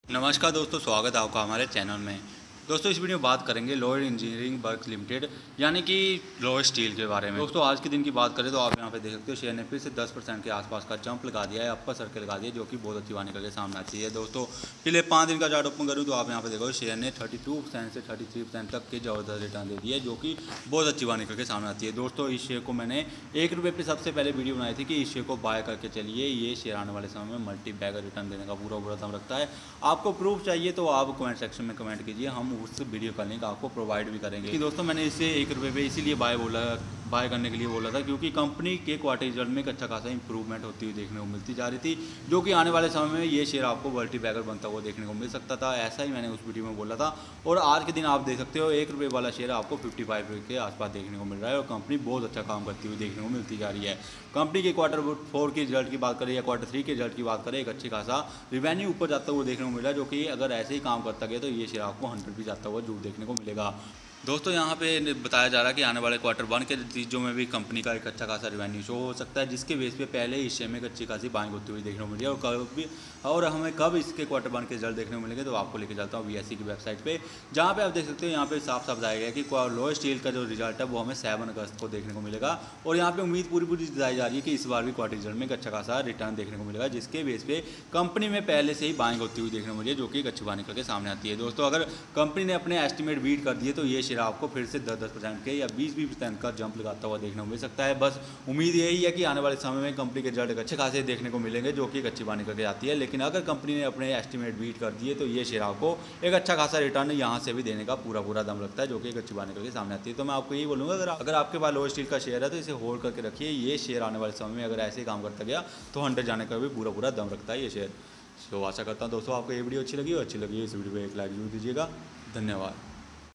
नमस्कार दोस्तों, स्वागत है आपका हमारे चैनल में। दोस्तों इस वीडियो में बात करेंगे लोअर इंजीनियरिंग वर्क लिमिटेड यानी कि लोअर स्टील के बारे में। दोस्तों आज के दिन की बात करें तो आप यहाँ पे देख सकते हो शेयर ने फिर से 10% के आसपास का जंप लगा दिया है, अपर सर्कल लगा दिया, जो कि बहुत अच्छी बात निकल के सामने आती है। दोस्तों पिछले 5 दिन का चार्ट ओपन करूँ तो आप यहाँ पे देखो शेयर ने 32% से 33% तक के ज़बरदस्त रिटर्न दे दिए, जो कि बहुत अच्छी बात निकल के सामने आती है। दोस्तों इस शेयर को मैंने ₹1 पे सबसे पहले वीडियो बनाई थी कि इस शेयर को बाय करके चलिए, ये शेयर आने वाले समय में मल्टी बैगर रिटर्न देने का पूरा दम रखता है। आपको प्रूफ चाहिए तो आप कमेंट सेक्शन में कमेंट कीजिए, हम उस वीडियो का लिंक आपको प्रोवाइड भी करेंगे। कि दोस्तों मैंने इसे ₹1 पे इसीलिए बाय करने के लिए बोला था क्योंकि कंपनी के क्वार्टर रिजल्ट में एक अच्छा खासा इंप्रूवमेंट होती हुई देखने को मिलती जा रही थी, जो कि आने वाले समय में ये शेयर आपको मल्टी बैगर बनता हुआ देखने को मिल सकता था। ऐसा ही मैंने उस वीडियो में बोला था और आज के दिन आप देख सकते हो ₹1 वाला शेयर आपको ₹55 के आसपास देखने को मिल रहा है और कंपनी बहुत अच्छा काम करती हुई देखने को मिलती जा रही है। कंपनी के Q4 की रिजल्ट की बात करें या Q3 के रिजल्ट की बात करें, एक अच्छी खासा रिवेन्यू ऊपर जाता हुआ देखने को मिला, जो कि अगर ऐसे ही काम करता गया तो ये शेयर आपको 100 भी जाता हुआ जरूर देखने को मिलेगा। दोस्तों यहाँ पे बताया जा रहा है कि आने वाले Q1 के नतीजों में भी कंपनी का एक अच्छा खासा रिवेन्यू शो हो सकता है, जिसके बेस पे पहले इस शेयर में एक अच्छी खासी बाइंग होती हुई देखने को मिली है। और हमें कब इसके Q1 के रिजल्ट देखने को मिलेंगे तो आपको लेके जाता हूँ BSE की वेबसाइट पे, जहाँ पे आप देख सकते हो यहाँ पे साफ साफ बताया गया कि लोअर स्टील का जो रिजल्ट है वो हमें 7 अगस्त को देखने को मिलेगा। और यहाँ पे उम्मीद पूरी जताई जा रही है कि इस बार भी क्वार्टर रिजल्ट में एक अच्छा खासा रिटर्न देखने को मिलेगा, जिसके बेस पे कंपनी में पहले से ही बाइंग होती हुई देखने को मिली है, जो कि एक अच्छी बात निकल के सामने आती है। दोस्तों अगर कंपनी ने अपने एस्टिमेट बीट कर दिए तो ये शेयर आपको फिर से 10% के या 20% का जंप लगाता हुआ देखने को मिल सकता है। बस उम्मीद यही है कि आने वाले समय में कंपनी के रिजल्ट अच्छे खासे देखने को मिलेंगे, जो कि एक अच्छी बात निकल के आती है। लेकिन अगर कंपनी ने अपने एस्टिमेट बीट कर दिए तो ये शेयर आपको एक अच्छा खासा रिटर्न यहाँ से भी देने का पूरा दम रखता है, जो कि एक अच्छी बात निकल के सामने आती है। तो मैं आपको यही बोलूँगा अगर आपके पास लोअर स्टील का शेयर है तो इसे होल्ड करके रखिए। ये शेयर आने वाले समय में अगर ऐसे ही काम करता गया तो 100 जाने का भी पूरा दम रखता है ये शेयर। तो आशा करता हूँ दोस्तों आपको ये वीडियो अच्छी लगी हो। इस वीडियो को एक लाइक जरूर दीजिएगा। धन्यवाद।